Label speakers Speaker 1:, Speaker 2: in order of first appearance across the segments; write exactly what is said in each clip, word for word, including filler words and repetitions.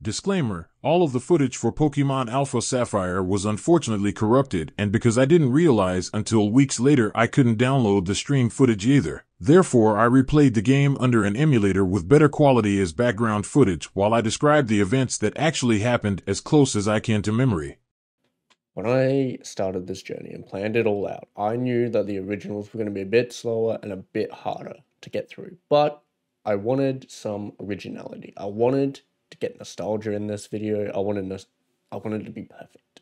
Speaker 1: Disclaimer, all of the footage for Pokemon Alpha Sapphire was unfortunately corrupted, and because I didn't realize until weeks later I couldn't download the stream footage either. Therefore, I replayed the game under an emulator with better quality as background footage while I described the events that actually happened as close as I can to memory.
Speaker 2: When I started this journey and planned it all out, I knew that the originals were going to be a bit slower and a bit harder to get through, but I wanted some originality. I wanted to get nostalgia in this video. I wanted, no I wanted it to be perfect.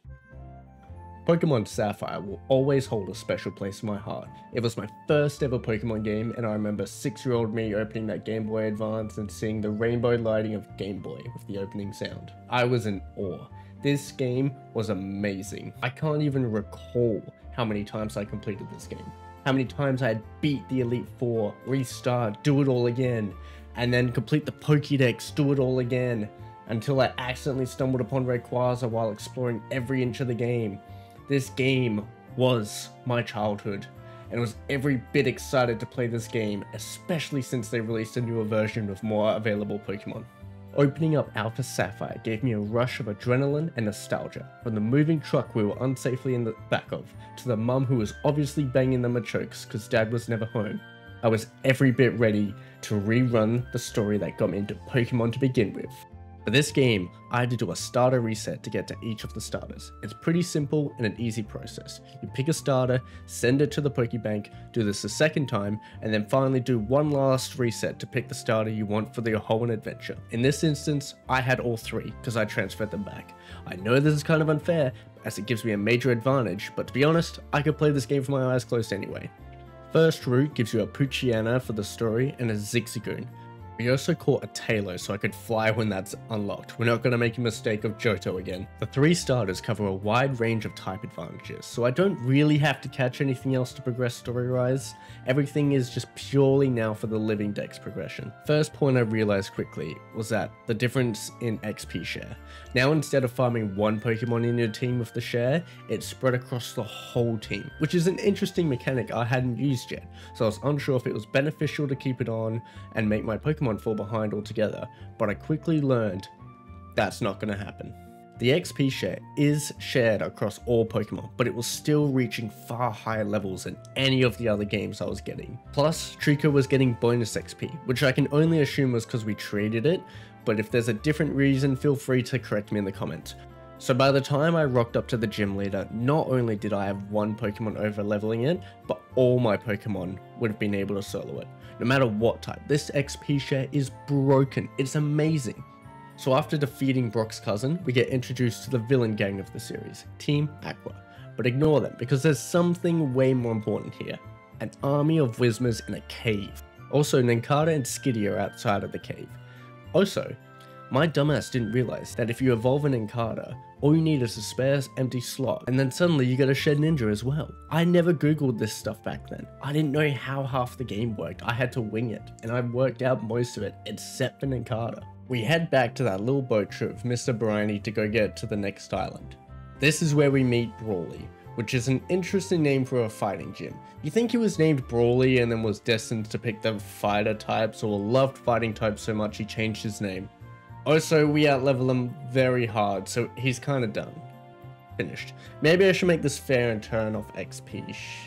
Speaker 2: Pokemon Sapphire will always hold a special place in my heart. It was my first ever Pokemon game, and I remember six-year-old me opening that Game Boy Advance and seeing the rainbow lighting of Game Boy with the opening sound. I was in awe. This game was amazing. I can't even recall how many times I completed this game. How many times I had beat the Elite Four, restart, do it all again, and then complete the Pokédex, do it all again, until I accidentally stumbled upon Rayquaza while exploring every inch of the game. This game was my childhood, and I was every bit excited to play this game, especially since they released a newer version with more available Pokemon. Opening up Alpha Sapphire gave me a rush of adrenaline and nostalgia, from the moving truck we were unsafely in the back of, to the mum who was obviously banging the Machokes because dad was never home. I was every bit ready to rerun the story that got me into Pokemon to begin with. For this game, I had to do a starter reset to get to each of the starters. It's pretty simple and an easy process. You pick a starter, send it to the Pokebank, do this a second time, and then finally do one last reset to pick the starter you want for the Hoenn adventure. In this instance, I had all three because I transferred them back. I know this is kind of unfair, as it gives me a major advantage, but to be honest, I could play this game with my eyes closed anyway. First route gives you a Poochyena for the story and a Zigzagoon. We also caught a Taillow so I could fly when that's unlocked. We're not going to make a mistake of Johto again. The three starters cover a wide range of type advantages, so I don't really have to catch anything else to progress story-wise. Everything is just purely now for the living dex progression. First point I realized quickly was that the difference in X P share. Now instead of farming one Pokemon in your team with the share, it's spread across the whole team, which is an interesting mechanic I hadn't used yet, so I was unsure if it was beneficial to keep it on and make my Pokemon fall behind altogether, but I quickly learned that's not going to happen. The X P share is shared across all Pokemon, but it was still reaching far higher levels than any of the other games I was getting. Plus, Trico was getting bonus X P, which I can only assume was because we traded it, but if there's a different reason, feel free to correct me in the comments. So by the time I rocked up to the gym leader, not only did I have one Pokemon over leveling it, but all my Pokemon would have been able to solo it. No matter what type, this X P share is broken. It's amazing. So after defeating Brock's cousin, we get introduced to the villain gang of the series, Team Aqua. But ignore them, because there's something way more important here. An army of Whismers in a cave. Also, Nincada and Skitty are outside of the cave. Also, my dumbass didn't realize that if you evolve an Nincada, all you need is a spare empty slot, and then suddenly you get a Shed Ninja as well. I never googled this stuff back then. I didn't know how half the game worked. I had to wing it, and I worked out most of it, except for Nincada. We head back to that little boat trip with Mister Bryony to go get to the next island. This is where we meet Brawly, which is an interesting name for a fighting gym. You think he was named Brawly and then was destined to pick the fighter types, or loved fighting types so much he changed his name. Also, we outlevel him very hard, so he's kind of done. Finished. Maybe I should make this fair and turn off X P.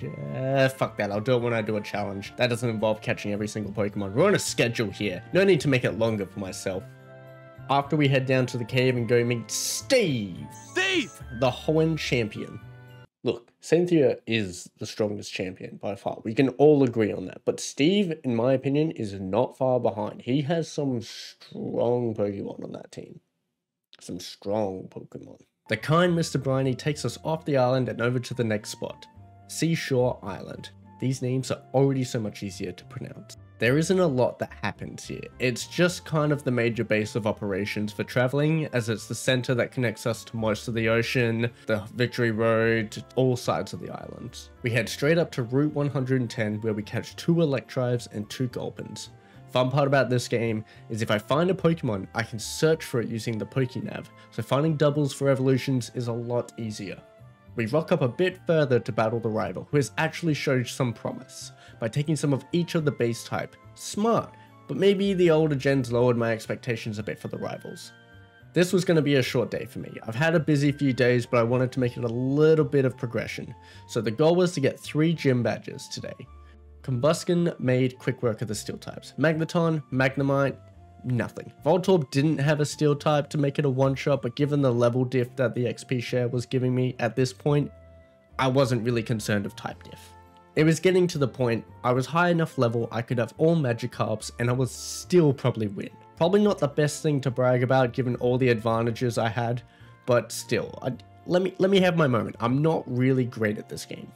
Speaker 2: Uh, fuck that, I'll do it when I do a challenge. That doesn't involve catching every single Pokemon. We're on a schedule here. No need to make it longer for myself. After we head down to the cave and go meet Steve.
Speaker 3: Steve!
Speaker 2: The Hoenn champion. Look, Cynthia is the strongest champion by far. We can all agree on that. But Steve, in my opinion, is not far behind. He has some strong Pokemon on that team. Some strong Pokemon. The kind Mister Bryony takes us off the island and over to the next spot. Seashore Island. These names are already so much easier to pronounce. There isn't a lot that happens here. It's just kind of the major base of operations for traveling, as it's the center that connects us to most of the ocean, the Victory Road, all sides of the island. We head straight up to Route one hundred ten, where we catch two Electrives and two Gulpins. Fun part about this game is if I find a Pokemon, I can search for it using the Pokénav, so finding doubles for evolutions is a lot easier. We rock up a bit further to battle the rival, who has actually showed some promise, by taking some of each of the base type. Smart, but maybe the older gens lowered my expectations a bit for the rivals. This was going to be a short day for me. I've had a busy few days, but I wanted to make it a little bit of progression. So the goal was to get three gym badges today. Combustion made quick work of the steel types. Magneton, Magnemite, nothing. Voltorb didn't have a steel type to make it a one-shot, but given the level diff that the X P share was giving me at this point, I wasn't really concerned of type diff. It was getting to the point I was high enough level I could have all Magikarps and I would still probably win. Probably not the best thing to brag about given all the advantages I had, but still, I, let me let me have my moment. I'm not really great at this game.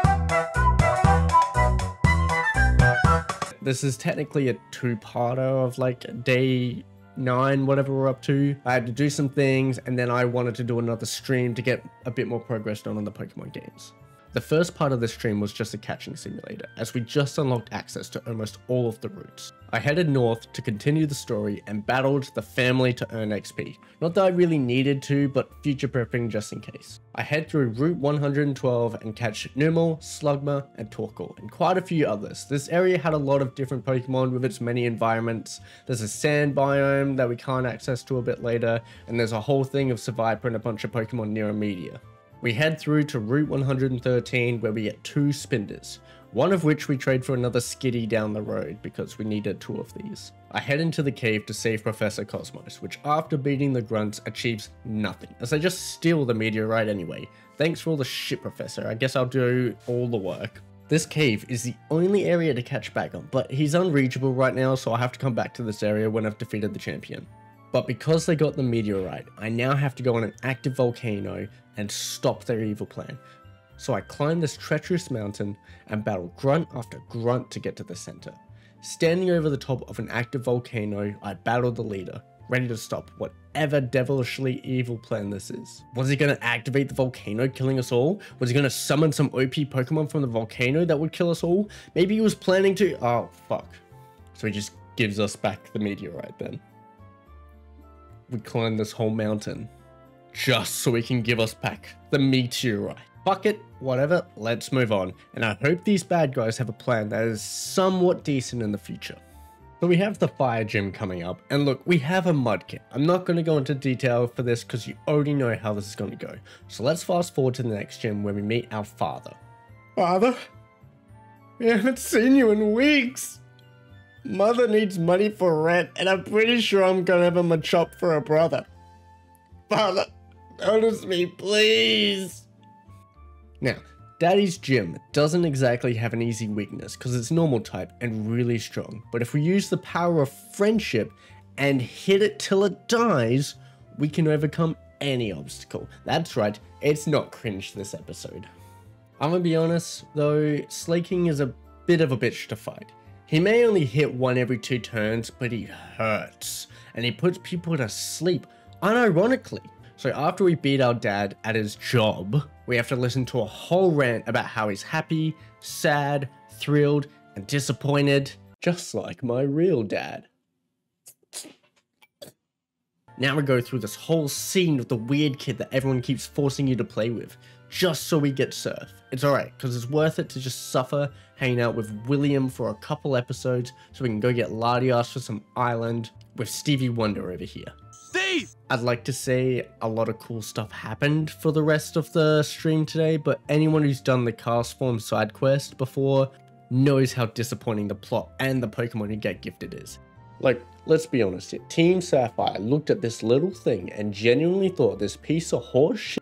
Speaker 2: This is technically a two-parter of like day nine, whatever we're up to. I had to do some things and then I wanted to do another stream to get a bit more progress done on the Pokemon games. The first part of the stream was just a catching simulator, as we just unlocked access to almost all of the routes. I headed north to continue the story and battled the family to earn X P. Not that I really needed to, but future prepping just in case. I head through Route one hundred twelve and catch Numel, Slugma, and Torkoal, and quite a few others. This area had a lot of different Pokemon with its many environments. There's a sand biome that we can't access to a bit later, and there's a whole thing of Survivor and a bunch of Pokemon near Media. We head through to Route one hundred thirteen where we get two Spinders, one of which we trade for another Skitty down the road because we needed two of these. I head into the cave to save Professor Cosmos, which after beating the grunts achieves nothing, as I just steal the meteorite anyway. Thanks for all the shit, Professor, I guess I'll do all the work. This cave is the only area to catch Bagon, but he's unreachable right now, so I have to come back to this area when I've defeated the champion. But because they got the meteorite, I now have to go on an active volcano and stop their evil plan. So I climb this treacherous mountain and battle grunt after grunt to get to the center. Standing over the top of an active volcano, I battle the leader, ready to stop whatever devilishly evil plan this is. Was he going to activate the volcano, killing us all? Was he going to summon some O P Pokemon from the volcano that would kill us all? Maybe he was planning to... Oh, fuck. So he just gives us back the meteorite then. We climb this whole mountain just so he can give us back the meteorite. Fuck it, whatever, let's move on. And I hope these bad guys have a plan that is somewhat decent in the future. So we have the fire gym coming up, and look, we have a mudkip. I'm not going to go into detail for this because you already know how this is going to go. So let's fast forward to the next gym where we meet our father. Father? We haven't seen you in weeks. Mother needs money for rent, and I'm pretty sure I'm gonna have him a chop for a brother. Father, notice me, please. Now, Daddy's gym doesn't exactly have an easy weakness because it's normal type and really strong. But if we use the power of friendship and hit it till it dies, we can overcome any obstacle. That's right, it's not cringe this episode. I'm gonna be honest though, Slaking is a bit of a bitch to fight. He may only hit one every two turns, but he hurts, and he puts people to sleep, unironically. So after we beat our dad at his job, we have to listen to a whole rant about how he's happy, sad, thrilled, and disappointed, just like my real dad. Now we go through this whole scene with the weird kid that everyone keeps forcing you to play with, just so we get Surf. It's alright, because it's worth it to just suffer hanging out with William for a couple episodes so we can go get Latias for some island with Stevie Wonder over here. Steve! I'd like to say a lot of cool stuff happened for the rest of the stream today, but anyone who's done the Cast Form side quest before knows how disappointing the plot and the Pokemon you get gifted is. Like, let's be honest here, Team Sapphire looked at this little thing and genuinely thought this piece of horse shit.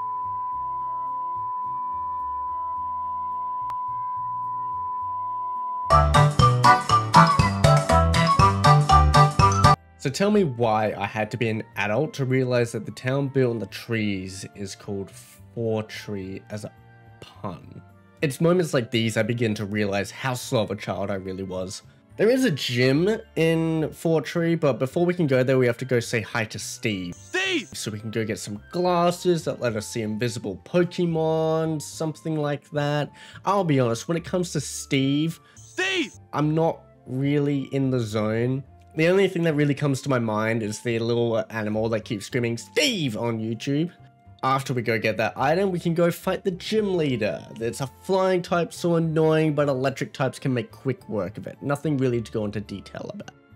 Speaker 2: So tell me why I had to be an adult to realize that the town built in the trees is called Fortree as a pun. It's moments like these I begin to realize how slow of a child I really was. There is a gym in Fortree, but before we can go there, we have to go say hi to Steve. Steve! So we can go get some glasses that let us see invisible Pokemon, something like that. I'll be honest, when it comes to Steve, Steve! I'm not really in the zone. The only thing that really comes to my mind is the little animal that keeps screaming Steve on YouTube. After we go get that item, we can go fight the gym leader. It's a flying type, so annoying, but electric types can make quick work of it. Nothing really to go into detail about.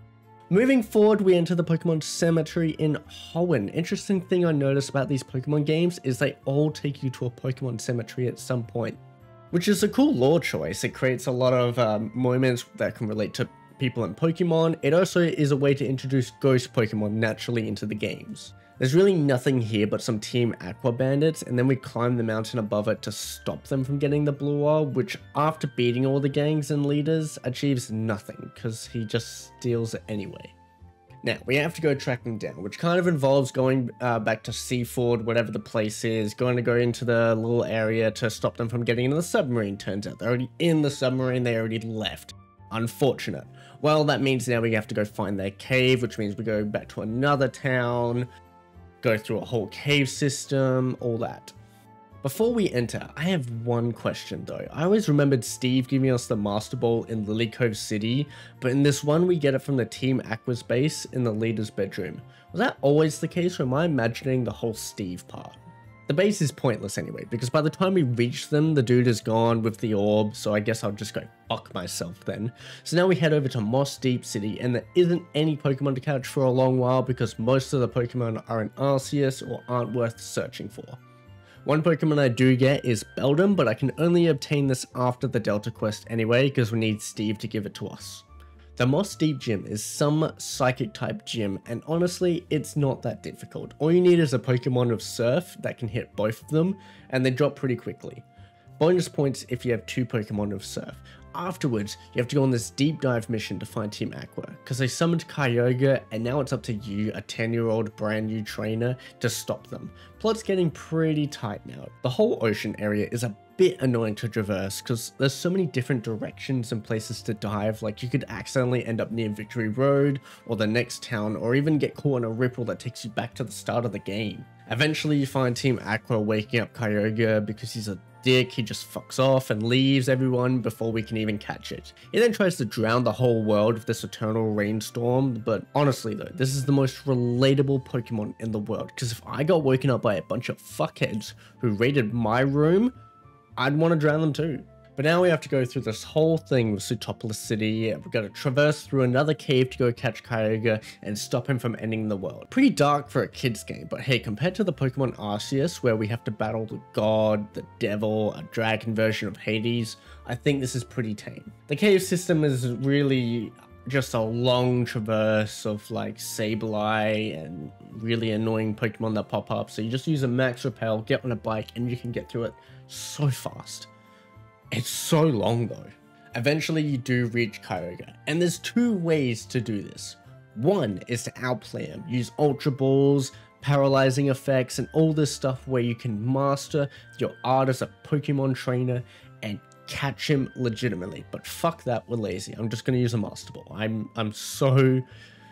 Speaker 2: Moving forward, we enter the Pokemon Cemetery in Hoenn. Interesting thing I noticed about these Pokemon games is they all take you to a Pokemon Cemetery at some point, which is a cool lore choice. It creates a lot of um, moments that can relate to people in Pokemon. It also is a way to introduce ghost Pokemon naturally into the games. There's really nothing here but some Team Aqua bandits, and then we climb the mountain above it to stop them from getting the blue orb, which after beating all the gangs and leaders, achieves nothing, because he just steals it anyway. Now, we have to go track them down, which kind of involves going uh, back to Seaford, whatever the place is, going to go into the little area to stop them from getting into the submarine. Turns out they're already in the submarine, they already left. Unfortunate. Well, that means now we have to go find their cave, which means we go back to another town, go through a whole cave system, all that. Before we enter, I have one question though. I always remembered Steve giving us the Master Ball in Lily Cove City, but in this one we get it from the Team Aqua's base in the leader's bedroom. Was that always the case, or am I imagining the whole Steve part? The base is pointless anyway, because by the time we reach them, the dude is gone with the orb, so I guess I'll just go fuck myself then. So now we head over to Moss Deep City, and there isn't any Pokemon to catch for a long while because most of the Pokemon are in Arceus or aren't worth searching for. One Pokemon I do get is Beldum, but I can only obtain this after the Delta Quest anyway, because we need Steve to give it to us. The Moss Deep Gym is some psychic type gym, and honestly, it's not that difficult. All you need is a Pokemon of Surf that can hit both of them, and they drop pretty quickly. Bonus points if you have two Pokemon of Surf. Afterwards, you have to go on this deep dive mission to find Team Aqua, because they summoned Kyogre, and now it's up to you, a ten year old brand new trainer, to stop them. Plot's getting pretty tight now. The whole ocean area is a bit annoying to traverse, because there's so many different directions and places to dive, like you could accidentally end up near Victory Road, or the next town, or even get caught in a ripple that takes you back to the start of the game. Eventually you find Team Aqua waking up Kyogre because he's a dick, he just fucks off and leaves everyone before we can even catch it. He then tries to drown the whole world with this eternal rainstorm, but honestly though, this is the most relatable Pokemon in the world, because if I got woken up by a bunch of fuckheads who raided my room, I'd want to drown them too. But now we have to go through this whole thing with Sootopolis City. We've got to traverse through another cave to go catch Kyogre and stop him from ending the world. Pretty dark for a kid's game, but hey, compared to the Pokemon Arceus, where we have to battle the god, the devil, a dragon version of Hades, I think this is pretty tame. The cave system is really just a long traverse of like Sableye and really annoying Pokemon that pop up. So you just use a max repel, get on a bike, and you can get through it so fast. It's so long though. Eventually you do reach Kyogre, and there's two ways to do this. One is to outplay him, use Ultra Balls, paralyzing effects, and all this stuff where you can master your art as a Pokemon trainer and catch him legitimately. But fuck that, we're lazy. I'm just gonna use a Master Ball. I'm, I'm so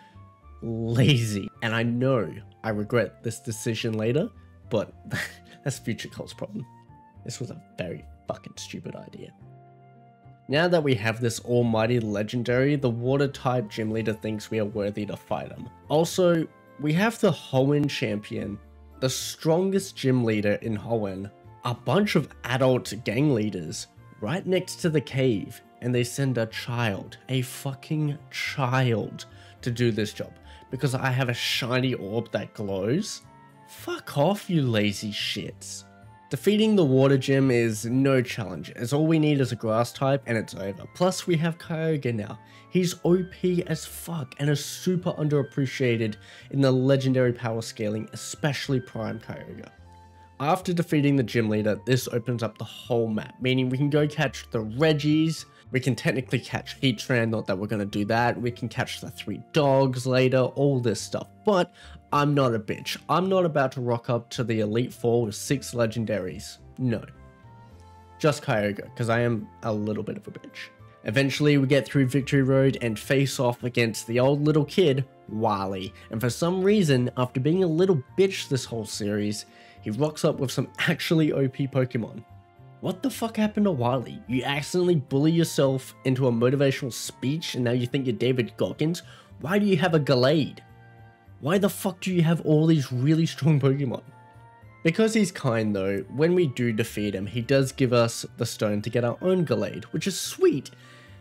Speaker 2: lazy, and I know I regret this decision later, but that's Future Cole's problem. This was a very fucking stupid idea. Now that we have this almighty legendary, the water type gym leader thinks we are worthy to fight him. Also, we have the Hoenn champion, the strongest gym leader in Hoenn, a bunch of adult gang leaders right next to the cave, and they send a child, a fucking child, to do this job because I have a shiny orb that glows. Fuck off, you lazy shits. Defeating the water gym is no challenge, as all we need is a grass type and it's over. Plus we have Kyogre now. He's O P as fuck and is super underappreciated in the legendary power scaling, especially Prime Kyogre. After defeating the gym leader, this opens up the whole map, meaning we can go catch the Reggies, we can technically catch Heatran, not that we're going to do that, we can catch the three dogs later, all this stuff, but I'm not a bitch. I'm not about to rock up to the Elite Four with six legendaries. No. Just Kyogre, because I am a little bit of a bitch. Eventually, we get through Victory Road and face off against the old little kid, Wily. And for some reason, after being a little bitch this whole series, he rocks up with some actually O P Pokemon. What the fuck happened to Wily? You accidentally bully yourself into a motivational speech and now you think you're David Goggins? Why do you have a Gallade? Why the fuck do you have all these really strong Pokemon? Because he's kind though, when we do defeat him, he does give us the stone to get our own Gallade, which is sweet.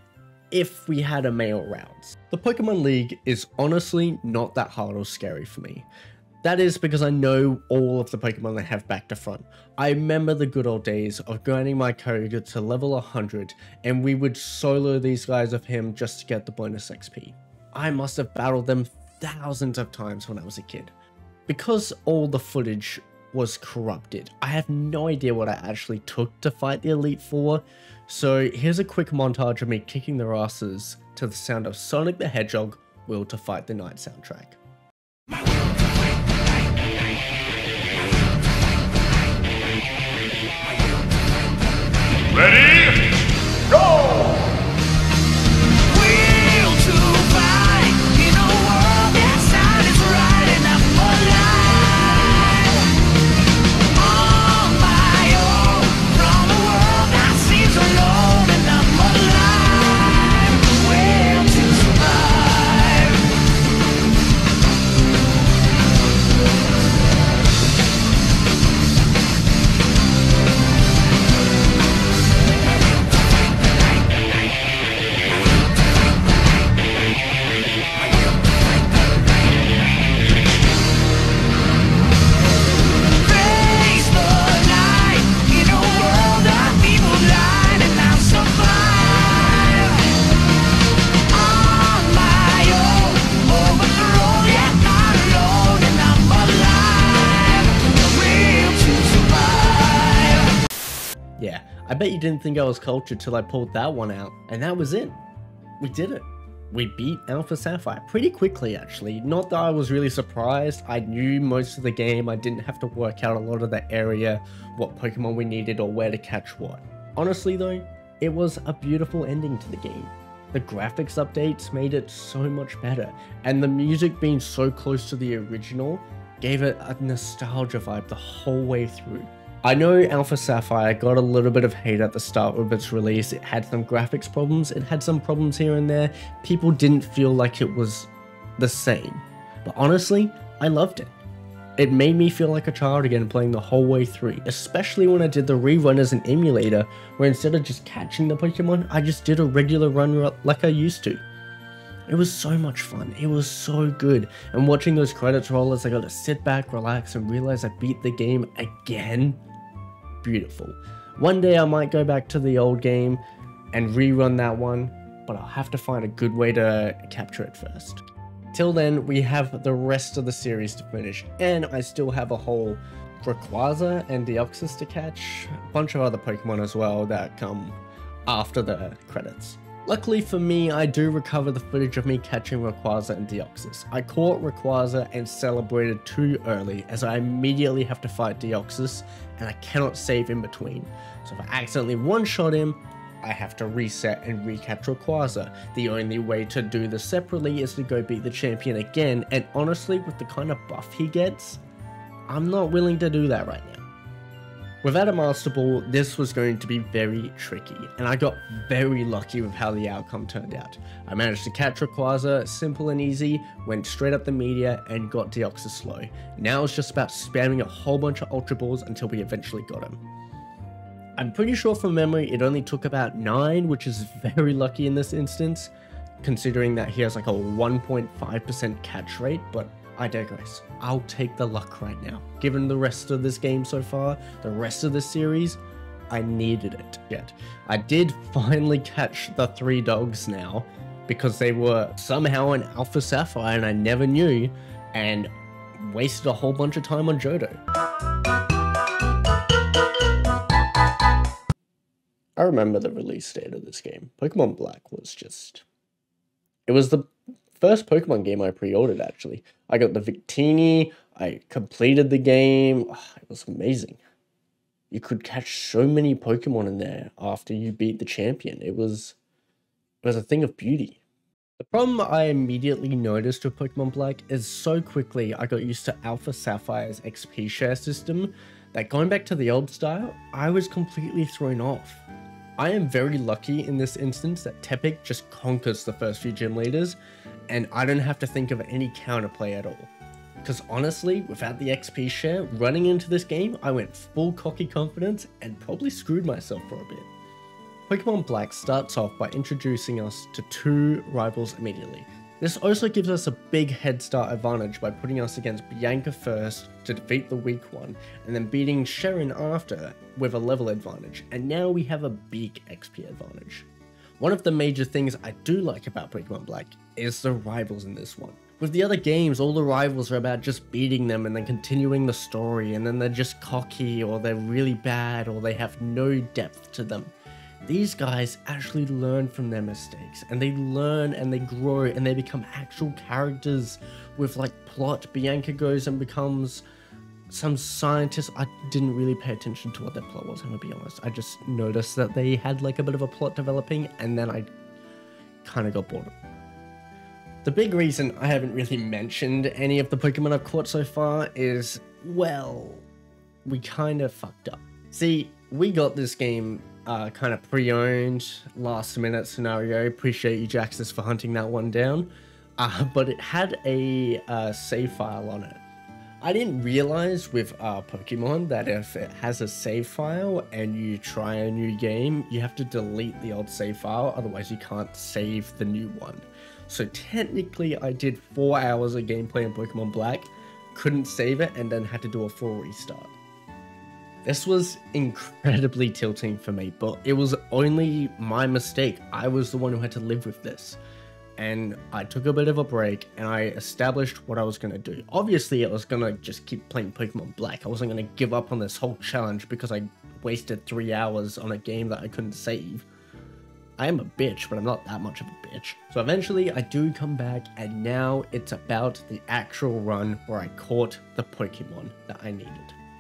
Speaker 2: if we had a male rounds. The Pokemon League is honestly not that hard or scary for me. That is because I know all of the Pokemon they have back to front. I remember the good old days of grinding my Kyogre to level one hundred, and we would solo these guys of him just to get the bonus X P. I must have battled them thousands of times when I was a kid. Because all the footage was corrupted, I have no idea what I actually took to fight the Elite Four, so here's a quick montage of me kicking their asses to the sound of Sonic the Hedgehog Will to Fight the Night soundtrack.
Speaker 3: Ready? Go!
Speaker 2: Yeah, I bet you didn't think I was cultured till I pulled that one out, and that was it. We did it. We beat Alpha Sapphire pretty quickly actually. Not that I was really surprised, I knew most of the game, I didn't have to work out a lot of the area, what Pokemon we needed or where to catch what. Honestly though, it was a beautiful ending to the game. The graphics updates made it so much better, and the music being so close to the original gave it a nostalgia vibe the whole way through. I know Alpha Sapphire got a little bit of hate at the start of its release. It had some graphics problems, it had some problems here and there. People didn't feel like it was the same. But honestly, I loved it. It made me feel like a child again playing the whole way through, especially when I did the rerun as an emulator, where instead of just catching the Pokemon, I just did a regular run like I used to. It was so much fun, it was so good, and watching those credits roll as I got to sit back, relax, and realize I beat the game again, beautiful. One day I might go back to the old game and rerun that one, but I'll have to find a good way to capture it first. Till then, we have the rest of the series to finish, and I still have a whole Rayquaza and Deoxys to catch, a bunch of other Pokemon as well that come after the credits. Luckily for me, I do recover the footage of me catching Rayquaza and Deoxys. I caught Rayquaza and celebrated too early, as I immediately have to fight Deoxys, and I cannot save in between. So if I accidentally one-shot him, I have to reset and recapture Rayquaza. The only way to do this separately is to go beat the champion again, and honestly, with the kind of buff he gets, I'm not willing to do that right now. Without a Master Ball, this was going to be very tricky, and I got very lucky with how the outcome turned out. I managed to catch Rayquaza, simple and easy, went straight up the meteor, and got Deoxys slow. Now it's just about spamming a whole bunch of Ultra Balls until we eventually got him. I'm pretty sure from memory it only took about nine, which is very lucky in this instance, considering that he has like a one point five percent catch rate, but I digress. I'll take the luck right now. Given the rest of this game so far, the rest of the series, I needed it yet. I did finally catch the three dogs now, because they were somehow in Alpha Sapphire and I never knew, and wasted a whole bunch of time on Johto. I remember the release date of this game. Pokemon Black was just... It was the first Pokemon game I pre-ordered, actually. I got the Victini, I completed the game, oh, it was amazing. You could catch so many Pokemon in there after you beat the champion. It was, it was a thing of beauty. The problem I immediately noticed with Pokemon Black is so quickly I got used to Alpha Sapphire's X P share system that going back to the old style, I was completely thrown off. I am very lucky in this instance that Tepig just conquers the first few gym leaders, and I don't have to think of any counterplay at all. Because honestly, without the X P share, running into this game, I went full cocky confidence and probably screwed myself for a bit. Pokemon Black starts off by introducing us to two rivals immediately. This also gives us a big head start advantage by putting us against Bianca first to defeat the weak one, and then beating Sharon after with a level advantage, and now we have a big X P advantage. One of the major things I do like about Pokemon Black is the rivals in this one. With the other games, all the rivals are about just beating them and then continuing the story, and then they're just cocky, or they're really bad, or they have no depth to them. These guys actually learn from their mistakes, and they learn and they grow and they become actual characters with like plot. Bianca goes and becomes some scientist. I didn't really pay attention to what their plot was, I'm gonna be honest. I just noticed that they had like a bit of a plot developing, and then I kind of got bored. The big reason I haven't really mentioned any of the Pokemon I've caught so far is, well, we kind of fucked up. See, we got this game Uh, kind of pre-owned, last minute scenario. Appreciate you, Jaxus, for hunting that one down. Uh, but it had a uh, save file on it. I didn't realize with uh, Pokemon that if it has a save file and you try a new game, you have to delete the old save file, otherwise you can't save the new one. So technically I did four hours of gameplay in Pokemon Black, couldn't save it, and then had to do a full restart. This was incredibly tilting for me, but it was only my mistake. I was the one who had to live with this. And I took a bit of a break and I established what I was going to do. Obviously, I was going to just keep playing Pokemon Black. I wasn't going to give up on this whole challenge because I wasted three hours on a game that I couldn't save. I am a bitch, but I'm not that much of a bitch. So eventually I do come back, and now it's about the actual run where I caught the Pokemon that I needed.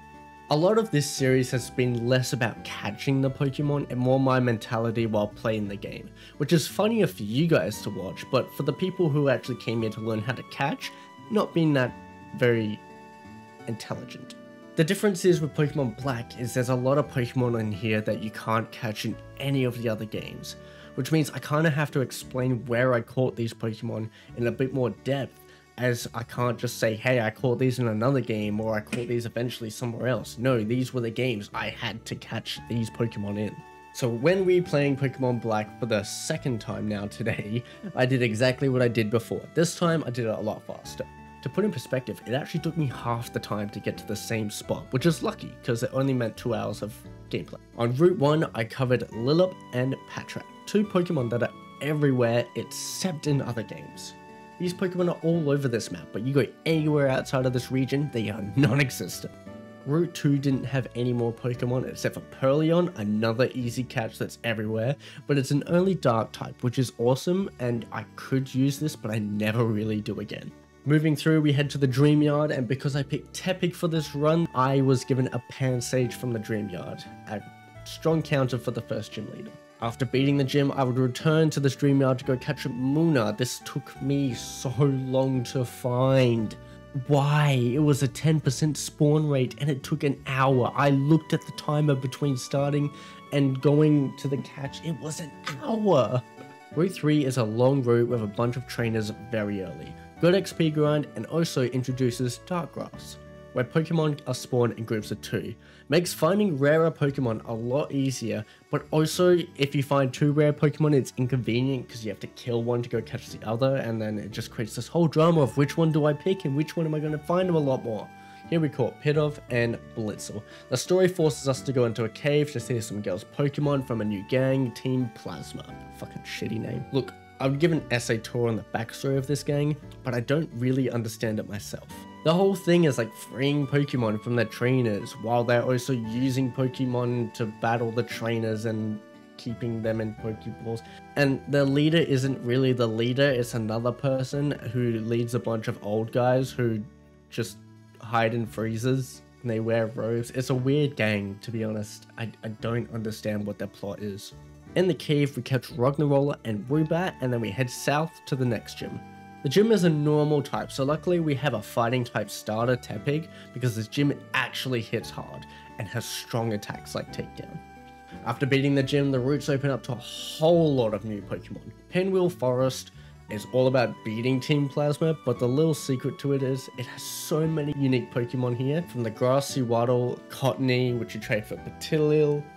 Speaker 2: A lot of this series has been less about catching the Pokemon and more my mentality while playing the game, which is funnier for you guys to watch, but for the people who actually came here to learn how to catch, not being that very intelligent. The difference is with Pokemon Black is there's a lot of Pokemon in here that you can't catch in any of the other games, which means I kind of have to explain where I caught these Pokemon in a bit more depth, as I can't just say, hey, I caught these in another game, or I caught these eventually somewhere else. No, these were the games I had to catch these Pokemon in. So when we playing Pokemon Black for the second time now today, I did exactly what I did before. This time I did it a lot faster. To put in perspective, it actually took me half the time to get to the same spot, which is lucky because it only meant two hours of gameplay. On Route one, I covered Lilip and Patrat, two Pokemon that are everywhere except in other games. These Pokemon are all over this map, but you go anywhere outside of this region, they are non-existent. Route two didn't have any more Pokemon except for Perleon, another easy catch that's everywhere, but it's an only dark type, which is awesome, and I could use this, but I never really do again. Moving through, we head to the Dream Yard, and because I picked Tepig for this run, I was given a Pansage from the Dream Yard, a strong counter for the first gym leader. After beating the gym, I would return to the Dream Yard to go catch Munna. This took me so long to find. Why? It was a ten percent spawn rate and it took an hour. I looked at the timer between starting and going to the catch. It was an hour. Route three is a long route with a bunch of trainers very early. Good X P grind, and also introduces Dark Grass, where Pokemon are spawned in groups of two. Makes finding rarer Pokemon a lot easier, but also if you find two rare Pokemon, it's inconvenient because you have to kill one to go catch the other, and then it just creates this whole drama of which one do I pick and which one am I going to find them a lot more. Here we caught Pidove and Blitzel. The story forces us to go into a cave to see some girls' Pokemon from a new gang, Team Plasma. Fucking shitty name. Look, I would give an essay tour on the backstory of this gang, but I don't really understand it myself. The whole thing is like freeing Pokemon from their trainers while they're also using Pokemon to battle the trainers and keeping them in Pokeballs. And the leader isn't really the leader, it's another person who leads a bunch of old guys who just hide in freezers and they wear robes. It's a weird gang, to be honest. I, I don't understand what their plot is. In the cave, we catch Rognarola and Woobat, and then we head south to the next gym. The gym is a normal type, so luckily we have a fighting type starter, Tepig, because this gym actually hits hard and has strong attacks like Takedown. After beating the gym, the routes open up to a whole lot of new Pokemon. Pinwheel Forest is all about beating Team Plasma, but the little secret to it is it has so many unique Pokemon here, from the Grassy Waddle, Cottony, which you trade for Petilil,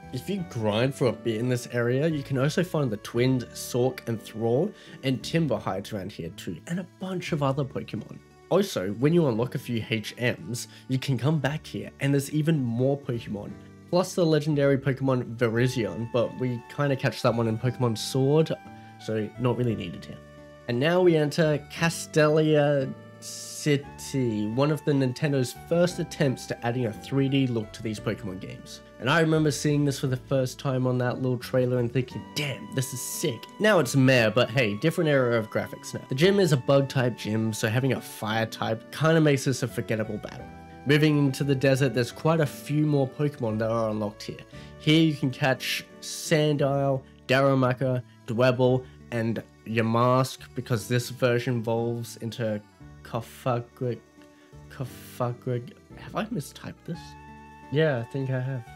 Speaker 2: If you grind for a bit in this area, you can also find the Twins, Sork and Thrall, and Timber hides around here too, and a bunch of other Pokemon. Also, when you unlock a few H Ms, you can come back here and there's even more Pokemon. Plus the legendary Pokemon Virizion, but we kind of catch that one in Pokemon Sword, so not really needed here. And now we enter Castelia City, one of the Nintendo's first attempts to adding a three D look to these Pokemon games. And I remember seeing this for the first time on that little trailer and thinking, damn, this is sick. Now it's meh, but hey, different era of graphics now. The gym is a bug type gym, so having a fire type kind of makes this a forgettable battle. Moving into the desert, there's quite a few more Pokemon that are unlocked here. Here you can catch Sandile, Darumaka, Dwebble, and Yamask, because this version evolves into Kofagrig. Kofagrig. Have I mistyped this? Yeah, I think I have.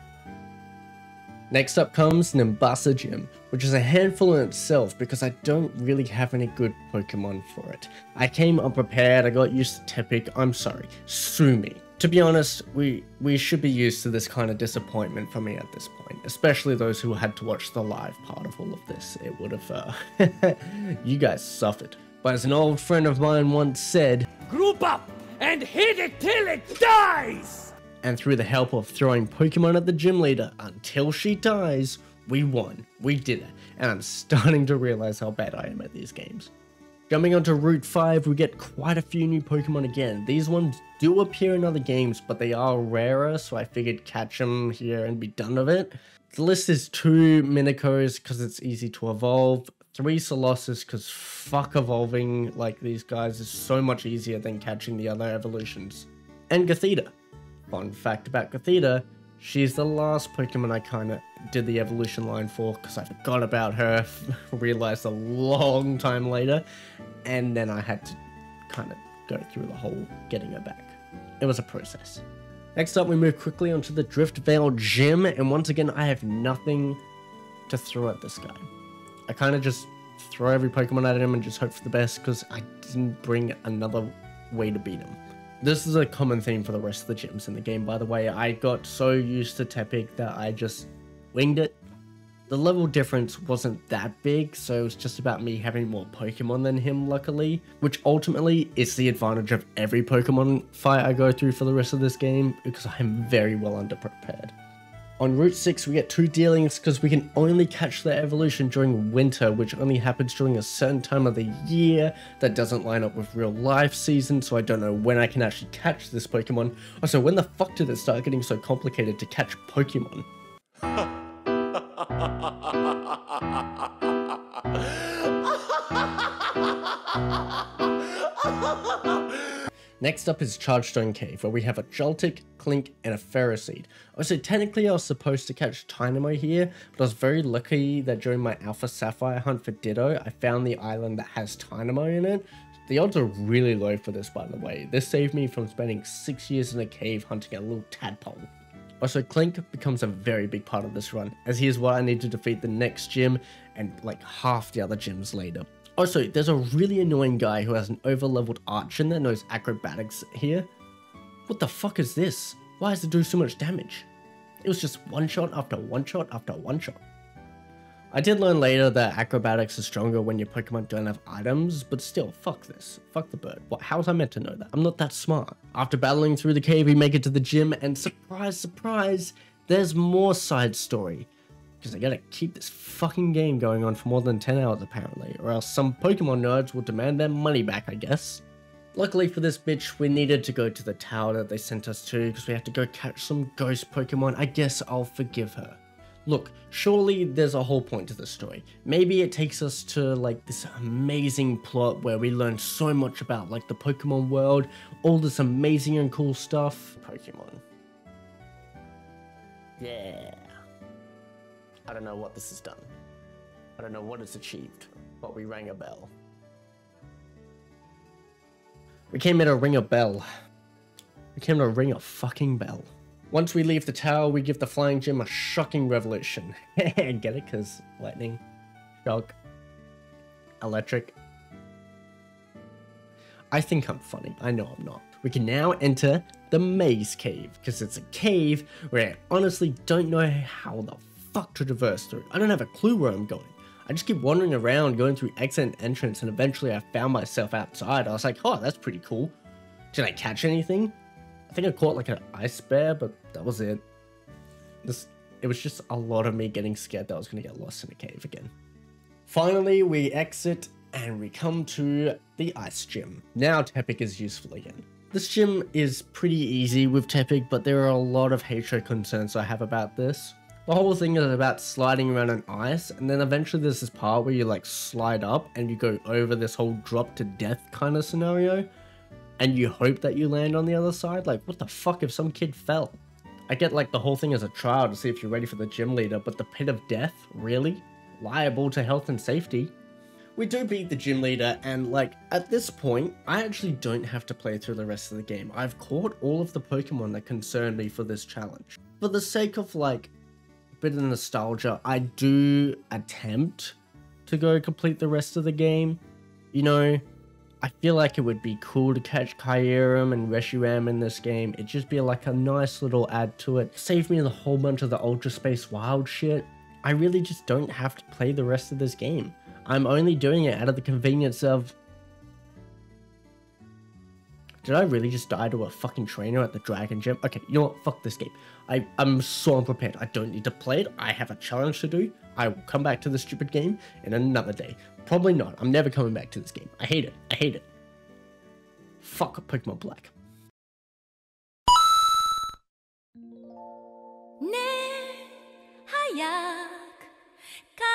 Speaker 2: Next up comes Nimbasa Gym, which is a handful in itself because I don't really have any good Pokemon for it. I came unprepared, I got used to Tepic, I'm sorry, sue me. To be honest, we, we should be used to this kind of disappointment for me at this point, especially those who had to watch the live part of all of this. It would have, uh, you guys suffered. But as an old friend of mine once said,
Speaker 3: Group up and hit it till it dies!
Speaker 2: And through the help of throwing Pokemon at the gym leader until she dies, we won. We did it. And I'm starting to realize how bad I am at these games. Jumping onto Route five, we get quite a few new Pokemon again. These ones do appear in other games, but they are rarer, so I figured catch them here and be done with it. The list is two Minikos because it's easy to evolve, three Solosses because fuck evolving like these guys is so much easier than catching the other evolutions, and Gothita. Fun fact about Gothita, she's the last Pokemon I kind of did the evolution line for because I forgot about her, realized a long time later, and then I had to kind of go through the whole getting her back. It was a process. Next up, we move quickly onto the Driftvale Gym, and once again, I have nothing to throw at this guy. I kind of just throw every Pokemon at him and just hope for the best because I didn't bring another way to beat him. This is a common theme for the rest of the gyms in the game, by the way. I got so used to Tepic that I just winged it. The level difference wasn't that big, so it was just about me having more Pokemon than him, luckily, which ultimately is the advantage of every Pokemon fight I go through for the rest of this game, because I'm very well underprepared. On Route six, we get two dealings because we can only catch their evolution during winter, which only happens during a certain time of the year that doesn't line up with real life season, so I don't know when I can actually catch this Pokemon. Also, when the fuck did it start getting so complicated to catch Pokemon? Next up is Chargestone Cave, where we have a Joltik, Clink, and a Ferroseed. Also, technically I was supposed to catch Dynamo here, but I was very lucky that during my Alpha Sapphire hunt for Ditto, I found the island that has Dynamo in it. The odds are really low for this, by the way. This saved me from spending six years in a cave hunting a little tadpole. Also, Clink becomes a very big part of this run, as he is what I need to defeat the next gym and like half the other gyms later. Also, there's a really annoying guy who has an over-leveled Archon that knows acrobatics here. What the fuck is this? Why does it do so much damage? It was just one shot after one shot after one shot. I did learn later that acrobatics is stronger when your Pokemon don't have items, but still, fuck this. Fuck the bird. What? How was I meant to know that? I'm not that smart. After battling through the cave, we make it to the gym, and surprise, surprise, there's more side story. Because I gotta keep this fucking game going on for more than ten hours apparently, or else some Pokemon nerds will demand their money back, I guess. Luckily for this bitch, we needed to go to the tower that they sent us to, because we have to go catch some ghost Pokemon. I guess I'll forgive her. Look, surely there's a whole point to the story. Maybe it takes us to like this amazing plot where we learn so much about like the Pokemon world, all this amazing and cool stuff. Pokemon. Yeah. I don't know what this has done. I don't know what it's achieved, but we rang a bell. We came here to ring a bell. We came to ring a fucking bell. Once we leave the tower, we give the flying gym a shocking revolution. Get it? Because lightning, shock, electric. I think I'm funny. I know I'm not. We can now enter the Maze Cave, because it's a cave where I honestly don't know how the fuck to traverse through. I don't have a clue where I'm going. I just keep wandering around, going through exit and entrance, and eventually I found myself outside. I was like, oh, that's pretty cool. Did I catch anything? I think I caught like an ice bear, but that was it. This, it was just a lot of me getting scared that I was going to get lost in a cave again. Finally, we exit and we come to the ice gym. Now Tepic is useful again. This gym is pretty easy with Tepic, but there are a lot of hatred concerns I have about this. The whole thing is about sliding around on ice, and then eventually there's this part where you like slide up and you go over this whole drop to death kind of scenario, and you hope that you land on the other side. Like, what the fuck if some kid fell? I get like the whole thing as a trial to see if you're ready for the gym leader, but the pit of death? Really? Liable to health and safety? We do beat the gym leader, and like at this point, I actually don't have to play through the rest of the game. I've caught all of the Pokemon that concern me for this challenge. For the sake of like a bit of nostalgia, I do attempt to go complete the rest of the game. You know, I feel like it would be cool to catch Kyereum and Reshiram in this game. It'd just be like a nice little add to it. Save me a whole bunch of the Ultra Space Wild shit. I really just don't have to play the rest of this game. I'm only doing it out of the convenience of... Did I really just die to a fucking trainer at the Dragon Gym? Okay, you know what? Fuck this game. I, I'm so unprepared. I don't need to play it. I have a challenge to do. I will come back to this stupid game in another day. Probably not. I'm never coming back to this game. I hate it. I hate it. Fuck Pokemon Black.
Speaker 4: Ne hayak